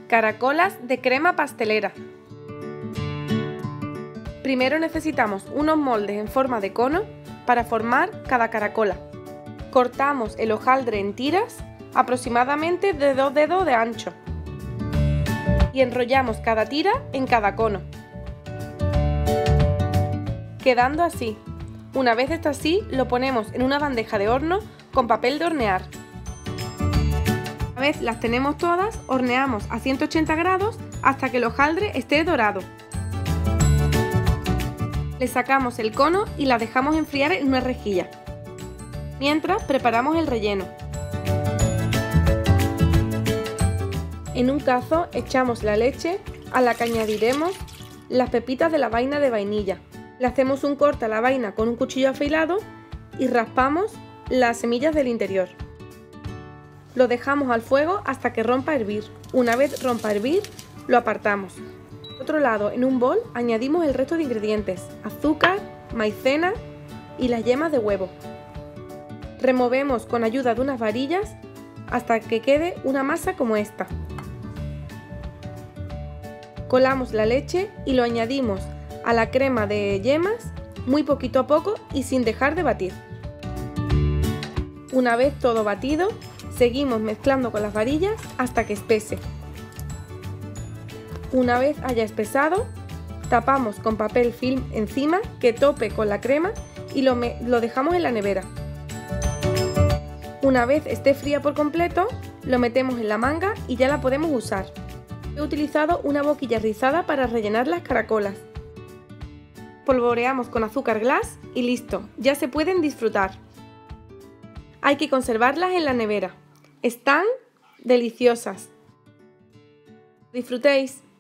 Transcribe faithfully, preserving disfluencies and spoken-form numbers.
Caracolas de crema pastelera. Primero necesitamos unos moldes en forma de cono para formar cada caracola. Cortamos el hojaldre en tiras aproximadamente de dos dedos de ancho y enrollamos cada tira en cada cono, quedando así. Una vez está así, lo ponemos en una bandeja de horno con papel de hornear. Una vez las tenemos todas, horneamos a ciento ochenta grados hasta que el hojaldre esté dorado. Le sacamos el cono y la dejamos enfriar en una rejilla. Mientras preparamos el relleno. En un cazo echamos la leche a la que añadiremos las pepitas de la vaina de vainilla. Le hacemos un corte a la vaina con un cuchillo afilado y raspamos las semillas del interior. Lo dejamos al fuego hasta que rompa a hervir. Una vez rompa a hervir, lo apartamos. Por otro lado, en un bol añadimos el resto de ingredientes: azúcar, maicena y las yemas de huevo. Removemos con ayuda de unas varillas hasta que quede una masa como esta. Colamos la leche y lo añadimos a la crema de yemas muy poquito a poco y sin dejar de batir. Una vez todo batido, seguimos mezclando con las varillas hasta que espese. Una vez haya espesado, tapamos con papel film encima que tope con la crema y lo, lo dejamos en la nevera. Una vez esté fría por completo, lo metemos en la manga y ya la podemos usar. He utilizado una boquilla rizada para rellenar las caracolas. Polvoreamos con azúcar glass y listo, ya se pueden disfrutar. Hay que conservarlas en la nevera. Están deliciosas. Disfrutéis.